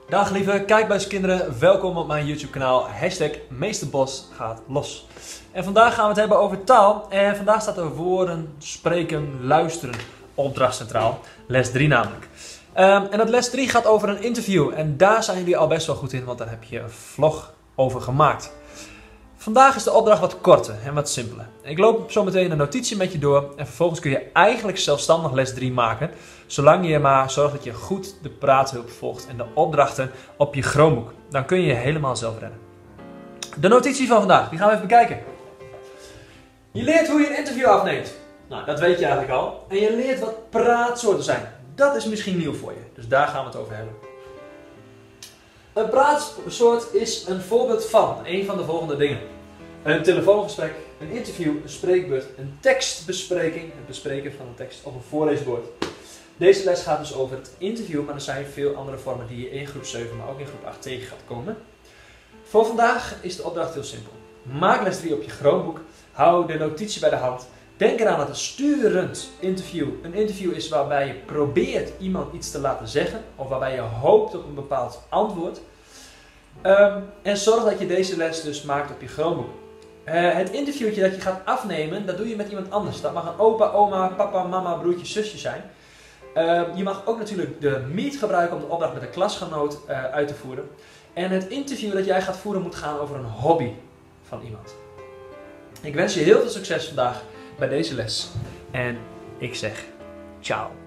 Dag lieve kijkbuiskinderen, welkom op mijn YouTube kanaal. #meesterbos gaat los. En vandaag gaan we het hebben over taal. En vandaag staat er woorden, spreken, luisteren, opdracht centraal. Les 3 namelijk. En dat les 3 gaat over een interview. En daar zijn jullie al best wel goed in, want daar heb je een vlog over gemaakt. Vandaag is de opdracht wat korter en wat simpeler. Ik loop zo meteen een notitie met je door en vervolgens kun je eigenlijk zelfstandig les 3 maken. Zolang je maar zorgt dat je goed de praathulp volgt en de opdrachten op je Chromebook. Dan kun je je helemaal zelf redden. De notitie van vandaag, die gaan we even bekijken. Je leert hoe je een interview afneemt. Nou, dat weet je eigenlijk al. En je leert wat praatsoorten zijn. Dat is misschien nieuw voor je, dus daar gaan we het over hebben. Een praatsoort is een voorbeeld van een van de volgende dingen. Een telefoongesprek, een interview, een spreekbeurt, een tekstbespreking, het bespreken van een tekst op een voorleesbord. Deze les gaat dus over het interview, maar er zijn veel andere vormen die je in groep 7, maar ook in groep 8 tegen gaat komen. Voor vandaag is de opdracht heel simpel. Maak les 3 op je Chromebook, hou de notitie bij de hand. Denk eraan dat een sturend interview een interview is waarbij je probeert iemand iets te laten zeggen of waarbij je hoopt op een bepaald antwoord. En zorg dat je deze les dus maakt op je Chromebook. Het interviewtje dat je gaat afnemen, dat doe je met iemand anders. Dat mag een opa, oma, papa, mama, broertje, zusje zijn. Je mag ook natuurlijk de Meet gebruiken om de opdracht met een klasgenoot uit te voeren. En het interview dat jij gaat voeren moet gaan over een hobby van iemand. Ik wens je heel veel succes vandaag bij deze les. En ik zeg ciao.